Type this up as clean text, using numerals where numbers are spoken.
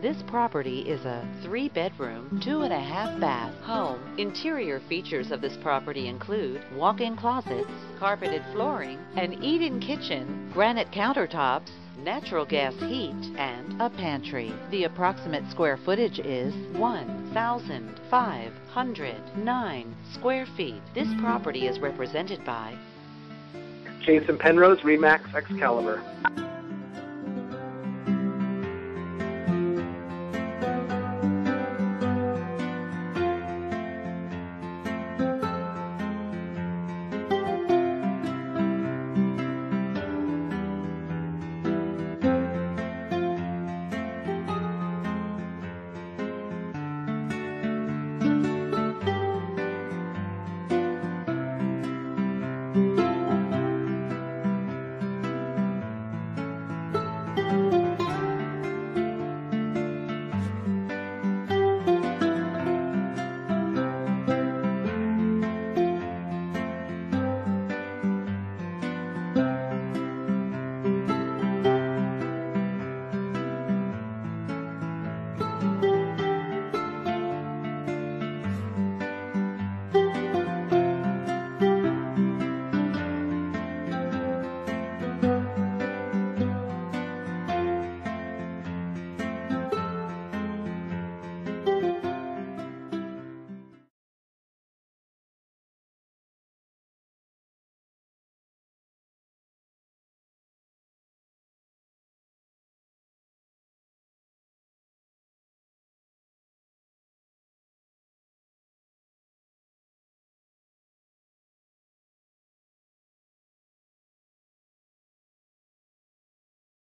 This property is a 3-bedroom, 2.5-bath home. Interior features of this property include walk-in closets, carpeted flooring, an eat-in kitchen, granite countertops, natural gas heat, and a pantry. The approximate square footage is 1,509 square feet. This property is represented by Jason Penrose, Remax Excalibur.